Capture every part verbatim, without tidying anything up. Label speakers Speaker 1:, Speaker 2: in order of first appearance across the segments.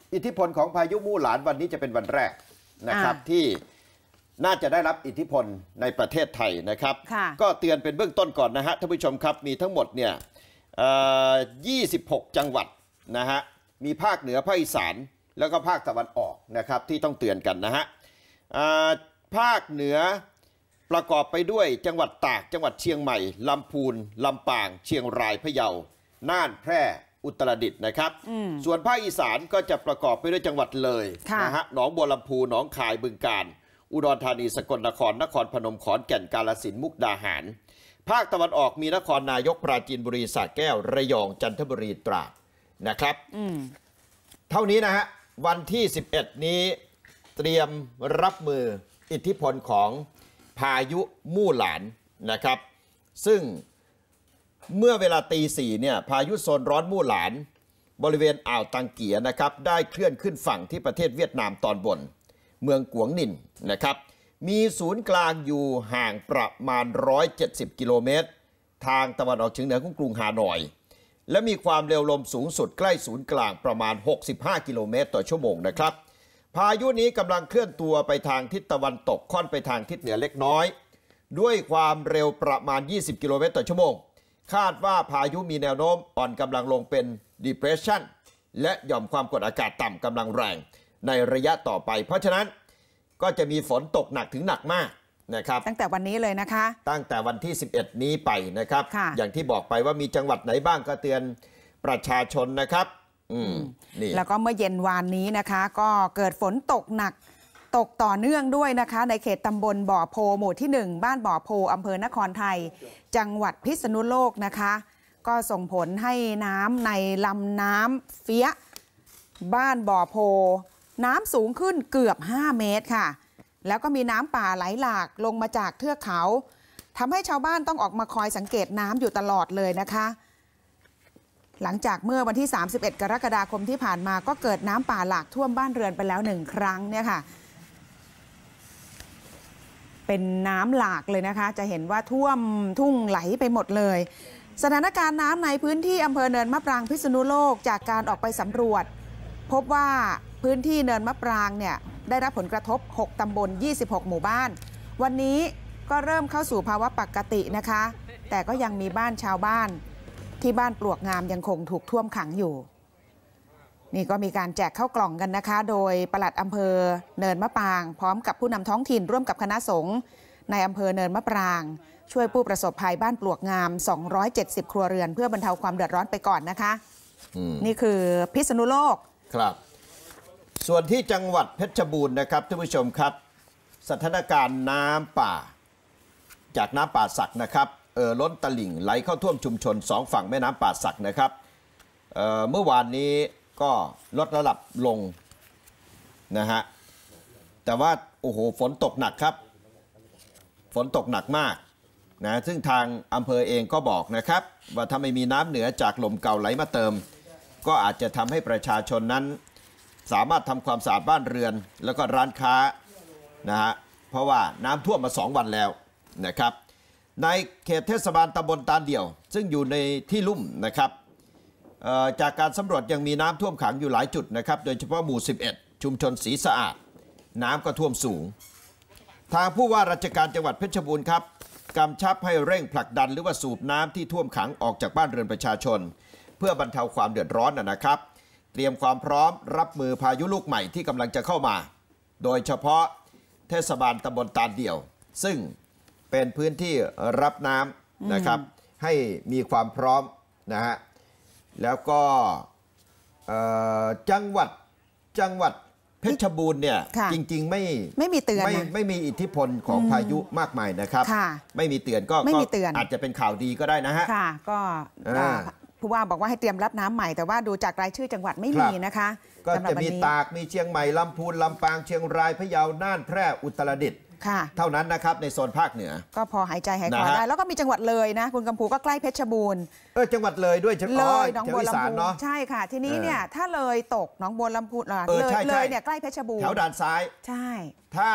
Speaker 1: อิทธิพลของพายุมู่หลานวันนี้จะเป็นวันแรกนะครับที่น่าจะได้รับอิทธิพลในประเทศไทยนะครับก็เตือนเป็นเบื้องต้นก่อนนะฮะท่านผู้ชมครับมีทั้งหมดเนี่ยยี่สิบหกจังหวัดนะฮะมีภาคเหนือภาคอีสานแล้วก็ภาคตะวันออกนะครับที่ต้องเตือนกันนะฮะภาคเหนือประกอบไปด้วยจังหวัดตากจังหวัดเชียงใหม่ลำพูนลำปางเชียงรายพะเยาน่านแพร่อุตรดิตถ์นะครับส่วนภาคอีสานก็จะประกอบไปด้วยจังหวัดเลยนะฮะหนองบัวลำพูหนองคายบึงกาฬอุดรธานีสกลนครนครพนมขอนแก่นกาฬสินธุ์มุกดาหารภาคตะวันออกมีนครนายกปราจีนบุรีสระแก้วระยองจันทบุรีตราดนะครับเท่านี้นะฮะวันที่สิบเอ็ดนี้เตรียมรับมืออิทธิพลของพายุมู่หลานนะครับซึ่งเมื่อเวลาตีสี่เนี่ยพายุโซนร้อนมู่หลานบริเวณอ่าวตังเกียนะครับได้เคลื่อนขึ้นฝั่งที่ประเทศเวียดนามตอนบนเมืองกัวนินนะครับมีศูนย์กลางอยู่ห่างประมาณหนึ่งร้อยเจ็ดสิบกิโลเมตรทางตะวันออกเฉียงเหนือของกรุงฮานอยและมีความเร็วลมสูงสุดใกล้ศูนย์กลางประมาณหกสิบห้ากิโลเมตรต่อชั่วโมงนะครับพายุนี้กำลังเคลื่อนตัวไปทางทิศตะวันตกค่อนไปทางทิศเหนือเล็กน้อยด้วยความเร็วประมาณยี่สิบกิโลเมตรต่อชั่วโมงคาดว่าพายุมีแนวโน้มอ่อนกำลังลงเป็น depression และหย่อมความกดอากาศต่ำกำลังแรงในระยะต่อไปเพราะฉะนั้นก็จะมีฝนตกหนักถึงหนักมากนะครับตั้งแต่วันนี้เลยนะคะตั้งแต่วันที่สิบเอ็ดนี้ไปนะครับอย่างที่บอกไปว่ามีจังหวัดไหนบ้างก็เตือนประชาชนนะครับอืมนี่แล้วก็เมื่อเย็นวานนี้นะคะก็เกิดฝนตกหนักตกต่อเนื่องด้วยนะคะในเขตตำบลบ่อโพหมู่ที่หนึ่งบ้านบ่อโพอำเภอนครไทยจังหวัดพิษณุโลกนะคะก็ส่งผลให้น้ำในลำน้ำเฟี้ยบ้านบ่อโพน้ำสูงขึ้นเกือบห้าเมตรค่ะแล้วก็มีน้ำป่าไหลหลากลงมาจากเทือกเขาทำให้ชาวบ้านต้องออกมาคอยสังเกตน้ำอยู่ตลอดเลยนะคะหลังจากเมื่อวันที่สามสิบเอ็ดกรกฎาคมที่ผ่านมาก็เกิดน้ำป่าหลากท่วมบ้านเรือนไปแล้วหนึ่งครั้งเนี่ยค่ะเป็นน้ำหลากเลยนะคะจะเห็นว่าท่วมทุ่งไหลไปหมดเลยสถานการณ์น้ำในพื้นที่อำเภอเนินมะปรางพิษณุโลกจากการออกไปสำรวจพบว่าพื้นที่เนินมะปรางเนี่ยได้รับผลกระทบหกตำบลยี่สิบหกหมู่บ้านวันนี้ก็เริ่มเข้าสู่ภาวะปกตินะคะแต่ก็ยังมีบ้านชาวบ้านที่บ้านปลวกงามยังคงถูกท่วมขังอยู่นี่ก็มีการแจกข้าวกล่องกันนะคะโดยปลัดอำเภอเนินมะปรางพร้อมกับผู้นำท้องถิ่นร่วมกับคณะสงฆ์ในอำเภอเนินมะปรางช่วยผู้ประสบภัยบ้านปลวกงามสองร้อยเจ็ดสิบครัวเรือนเพื่อบรรเทาความเดือดร้อนไปก่อนนะคะนี่คือพิษณุโลกครับส่วนที่จังหวัดเพชรบูรณ์นะครับท่านผู้ชมครับสถานการณ์น้ำป่าจากน้ำป่าสักนะครับเอ่อล้นตลิ่งไหลเข้าท่วมชุมชนสองฝั่งแม่น้ำป่าสักนะครับเอ่อเมื่อวานนี้ก็ลดระดับลงนะฮะแต่ว่าโอ้โหฝนตกหนักครับฝนตกหนักมากนะซึ่งทางอำเภอเองก็บอกนะครับว่าถ้าไม่มีน้ำเหนือจากลมเก่าไหลมาเติมก็อาจจะทำให้ประชาชนนั้นสามารถทำความสะอาดบ้านเรือนแล้วก็ร้านค้านะฮะเพราะว่าน้ำท่วมมาสองวันแล้วนะครับในเขตเทศบาลตำบลตาลเดี่ยวซึ่งอยู่ในที่ลุ่มนะครับจากการสำรวจยังมีน้ำท่วมขังอยู่หลายจุดนะครับโดยเฉพาะหมู่สิบเอ็ดชุมชนศรีสะอาดน้ำก็ท่วมสูงทางผู้ว่าราชการจังหวัดเพชรบูรณ์ครับกำชับให้เร่งผลักดันหรือว่าสูบน้ำที่ท่วมขังออกจากบ้านเรือนประชาชนเพื่อบรรเทาความเดือดร้อนนะครับเตรียมความพร้อมรับมือพายุลูกใหม่ที่กำลังจะเข้ามาโดยเฉพาะเทศบาลตำบลตาลเดี่ยวซึ่งเป็นพื้นที่รับน้ำนะครับให้มีความพร้อมนะฮะแล้วก็จังหวัดจังหวัดเพชรบูรณ์เนี่ยจริงๆไม่ไม่มีเตือนไม่ไม่มีอิทธิพลของพายุมากมายนะครับไม่มีเตือนก็อาจจะเป็นข่าวดีก็ได้นะฮะค่ะก็ผู้ว่าบอกว่าให้เตรียมรับน้ำใหม่แต่ว่าดูจากรายชื่อจังหวัดไม่มีนะคะก็จะมีตากมีเชียงใหม่ลำพูนลำปางเชียงรายพะเยาน่านแพร่อุตรดิตถ์เท่านั้นนะครับในโซนภาคเหนือก็พอหายใจหายคอได้แล้วก็มีจังหวัดเลยนะคุณกำพูก็ใกล้เพชรบูรณ์เออจังหวัดเลยด้วยเลยหนองบัวลำพูใช่ค่ะทีนี้เนี่ยถ้าเลยตกหนองบัวลำพูเลยเลยเนี่ยใกล้เพชรบูรณ์แถวด่านซ้ายใช่ถ้า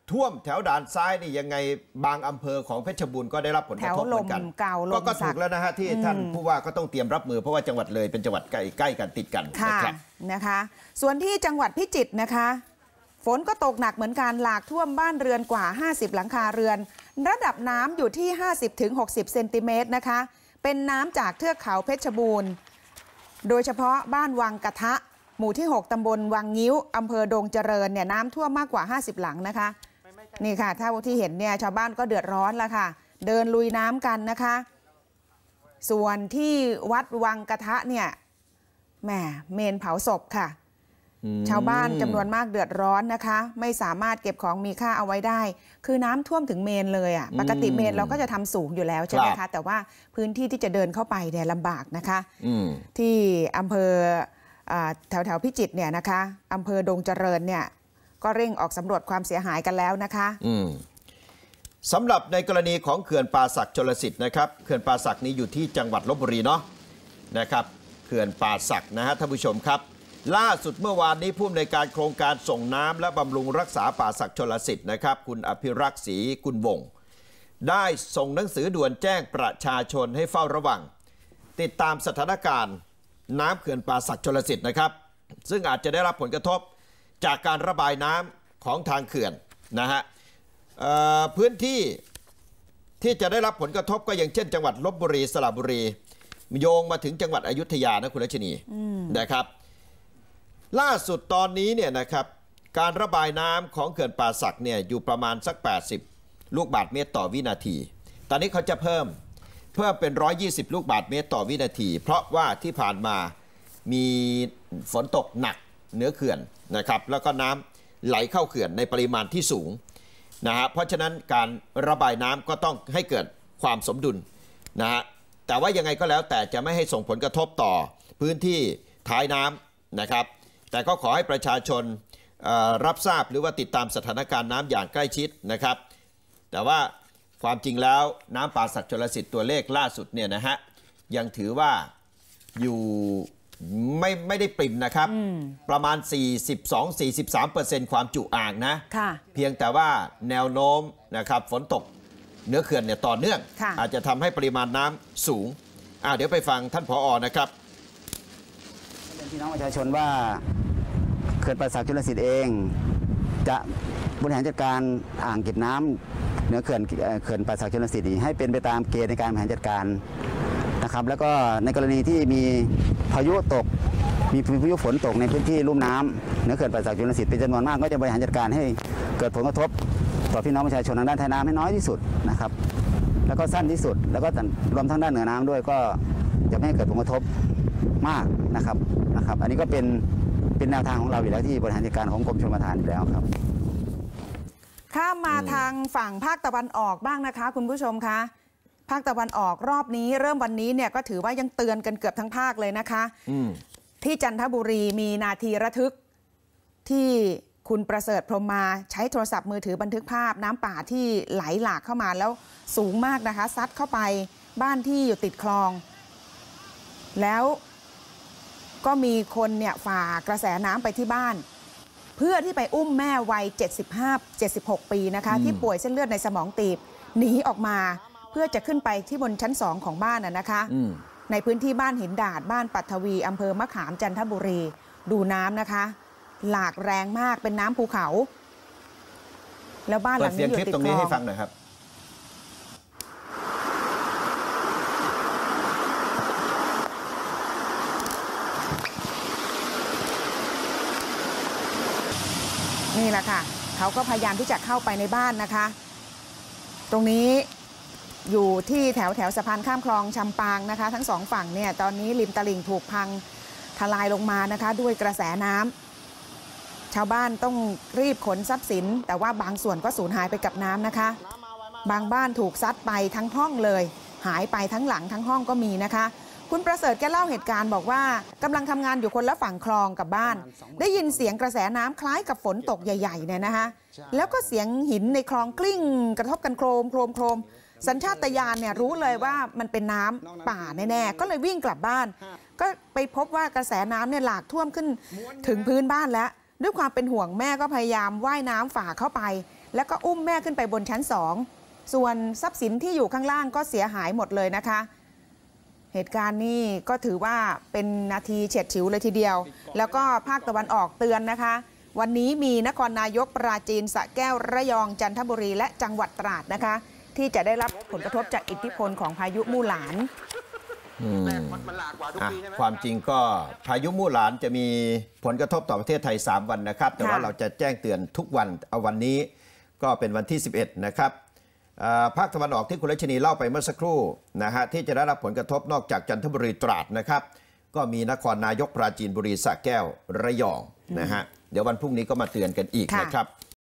Speaker 1: ท่วมแถวด่านซ้ายนี่ยังไงบางอำเภอของเพชรบูรณ์ก็ได้รับผลกระทบเหมือนกันก็ก็ถูกแล้วนะฮะที่ท่านผู้ว่าก็ต้องเตรียมรับมือเพราะว่าจังหวัดเลยเป็นจังหวัดใกล้ใกล้กันติดกันนะครับ
Speaker 2: นะคะส่วนที่จังหวัดพิจิตรนะคะฝนก็ตกหนักเหมือนกันหลากท่วมบ้านเรือนกว่าห้าสิบหลังคาเรือนระดับน้ำอยู่ที่ ห้าสิบถึงหกสิบ เซนติเมตรนะคะเป็นน้ำจากเทือกเขาเพชรบูรณ์โดยเฉพาะบ้านวังกระทะหมู่ที่หกตำบลวังงิ้วอำเภอดงเจริญเนี่ยน้ำท่วมมากกว่าห้าสิบหลังนะคะนี่ค่ะถ้าที่เห็นเนี่ยชาวบ้านก็เดือดร้อนแล้วค่ะเดินลุยน้ำกันนะคะส่วนที่วัดวังกระทะเนี่ยแหมเมนเผาศพค่ะชาวบ้านจำนวนมากเดือดร้อนนะคะไม่สามารถเก็บของมีค่าเอาไว้ได้คือน้ำท่วมถึงเมนเลยอ่ะปกติเมนเราก็จะทำสูงอยู่แล้วใช่ไหมคะแต่ว่าพื้นที่ที่จะเดินเข้าไปเนี่ยลำบากนะคะที่อำเภอแถวแถวพิจิตรเนี่ยนะคะอำเภอดงเจริญเนี่ยก็เร่งออกสำรวจความเสียหายกันแล้วนะคะ
Speaker 1: สำหรับในกรณีของเขื่อนป่าสักชลสิทธิ์นะครับเขื่อนป่าสักนี้อยู่ที่จังหวัดลพบุรีเนาะนะครับเขื่อนป่าสักนะฮะท่านผู้ชมครับล่าสุดเมื่อวานนี้ผู้อำนวยการโครงการส่งน้ำและบำรุงรักษาป่าสักชลสิทธิ์นะครับคุณอภิรักษ์ศรีกุลวงศ์ได้ส่งหนังสือด่วนแจ้งประชาชนให้เฝ้าระวังติดตามสถานการณ์น้ำเขื่อนป่าสักชลสิทธิ์นะครับซึ่งอาจจะได้รับผลกระทบจากการระบายน้ำของทางเขื่อนนะฮะพื้นที่ที่จะได้รับผลกระทบก็อย่างเช่นจังหวัดลพบุรีสระบุรีโยงมาถึงจังหวัดอยุธยานะคุณรัชนีนะครับล่าสุดตอนนี้เนี่ยนะครับการระบายน้ำของเขื่อนป่าสักเนี่ยอยู่ประมาณสักแปดสิบลูกบาศก์เมตรต่อวินาทีตอนนี้เขาจะเพิ่มเพิ่มเป็นหนึ่งร้อยยี่สิบลูกบาศก์เมตรต่อวินาทีเพราะว่าที่ผ่านมามีฝนตกหนักเหนือเขื่อนนะครับแล้วก็น้ำไหลเข้าเขื่อนในปริมาณที่สูงนะฮะเพราะฉะนั้นการระบายน้ำก็ต้องให้เกิดความสมดุลนะฮะแต่ว่ายังไงก็แล้วแต่จะไม่ให้ส่งผลกระทบต่อพื้นที่ท้ายน้ำนะครับแต่ก็ขอให้ประชาชนรับทราบหรือว่าติดตามสถานการณ์น้ำอย่างใกล้ชิดนะครับแต่ว่าความจริงแล้วน้ำป่าสักชลสิทธิ์ตัวเลขล่าสุดเนี่ยนะฮะยังถือว่าอยู่ไม่ไม่ได้ปริ่มนะครับประมาณ สี่สิบสองถึงสี่สิบสามเปอร์เซ็นต์ ความจุอ่างนะเพียงแต่ว่าแนวโน้มนะครับฝนตกเหนือเขื่อนเนี่ยต่อเนื่องอาจจะทำให้ปริมาณน้ำสูงอ่าเดี๋ยวไปฟังท่านผอ.นะครับ
Speaker 3: พี่น้องประชาชนว่าเขื่อนป่าสักชลสิทธิ์เองจะบริหารจัดการอ่างเก็บน้ำเหนือเขื่อนเขื่อนป่าสักชลสิทธิ์ให้เป็นไปตามเกณฑ์ในการบริหารจัดการนะครับแล้วก็ในกรณีที่มีพายุตกมีพายุฝนตกในพื้นที่ลุ่มน้ำเหนือเขื่อนป่าสักชลสิทธิ์เป็นจำนวนมากก็จะบริหารจัดการให้เกิดผลกระทบต่อพี่น้องประชาชนทางด้านท้ายน้ำให้น้อยที่สุดนะครับแล้วก็สั้นที่สุดแล้วก็รวมทั้งด้านเหนือน้ำด้วยก็จะไม่ให้เกิดผลกระทบมากนะครับนะครับอันนี้ก็เป็นเป็นแนวทางของเราอยู่แล้วที่บริหารจัดการของกรมชลประทานอยู่แล้วครับ
Speaker 2: ข้ามมาทางฝั่งภาคตะวันออกบ้างนะคะคุณผู้ชมคะภาคตะวันออกรอบนี้เริ่มวันนี้เนี่ยก็ถือว่ายังเตือนกันเกือบทั้งภาคเลยนะคะที่จันทบุรีมีนาทีระทึกที่คุณประเสริฐพรหมมาใช้โทรศัพท์มือถือบันทึกภาพน้ำป่าที่ไหลหลากเข้ามาแล้วสูงมากนะคะซัดเข้าไปบ้านที่อยู่ติดคลองแล้วก็มีคนเนี่ยฝ่ากระแสน้ำไปที่บ้านเพื่อที่ไปอุ้มแม่วัยเจ็ดสิบห้า เจ็ดสิบหกปีนะคะที่ป่วยเส้นเลือดในสมองตีบหนีออกมาเพื่อจะขึ้นไปที่บนชั้นสองของบ้านน่ะนะคะในพื้นที่บ้านหินดาดบ้านปัทวีอำเภอมะขามจันทบุรีดูน้ำนะคะหลากแรงมากเป็นน้ำภูเขาแล้วบ้านหลังนี้อยู่ติดคลองเปิดเสียงคลิปตรงนี้ให้ฟังหน่อยครับนี่แหละค่ะเขาก็พยายามที่จะเข้าไปในบ้านนะคะตรงนี้อยู่ที่แถวแถวสะพานข้ามคลองชำปางนะคะทั้งสองฝั่งเนี่ยตอนนี้ริมตลิ่งถูกพังทลายลงมานะคะด้วยกระแสน้ำชาวบ้านต้องรีบขนทรัพย์สินแต่ว่าบางส่วนก็สูญหายไปกับน้ำนะคะบางบ้านถูกซัดไปทั้งห้องเลยหายไปทั้งหลังทั้งห้องก็มีนะคะคุณประเสริฐแกเล่าเหตุการณ์บอกว่ากำลังทำงานอยู่คนละฝั่งคลองกับบ้านได้ยินเสียงกระแสน้ำคล้ายกับฝนตกใหญ่ๆเนี่ยนะคะแล้วก็เสียงหินในคลองกลิ้งกระทบกันโครมโครมโครมสัญชาตญาณเนี่ยรู้เลยว่ามันเป็นน้ำป่าแน่ๆก็เลยวิ่งกลับบ้านก็ไปพบว่ากระแสน้ำเนี่ยหลากท่วมขึ้นถึงพื้นบ้านแล้วด้วยความเป็นห่วงแม่ก็พยายามว่ายน้ำฝ่าเข้าไปแล้วก็อุ้มแม่ขึ้นไปบนชั้นสองส่วนทรัพย์สินที่อยู่ข้างล่างก็เสียหายหมดเลยนะคะเหตุการณ์นี้ก็ถือว่าเป็นนาทีเฉียดฉิวเลยทีเดียวแล้วก็ภาคตะวันออกเตือนนะคะวันนี้มีนครนายกปราจีนสระแก้วระยองจันทบุรีและจังหวัดตราดนะคะที่จะได้รับผลกระทบจากอิทธิพลของพายุมู่หลาน
Speaker 1: ความจริงก็พายุมู่หลานจะมีผลกระทบต่อประเทศไทยสามวันนะครับแต่ว่าเราจะแจ้งเตือนทุกวันเอาวันนี้ก็เป็นวันที่สิบเอ็ดนะครับภาคตะวันออกที่คุณรัชนีเล่าไปเมื่อสักครู่นะฮะที่จะได้รับผลกระทบนอกจากจันทบุรีตราดนะครับก็มีนครนายกปราจีนบุรีสระแก้วระยองนะฮะเดี๋ยววันพรุ่งนี้ก็มาเตือนกันอีกนะครับ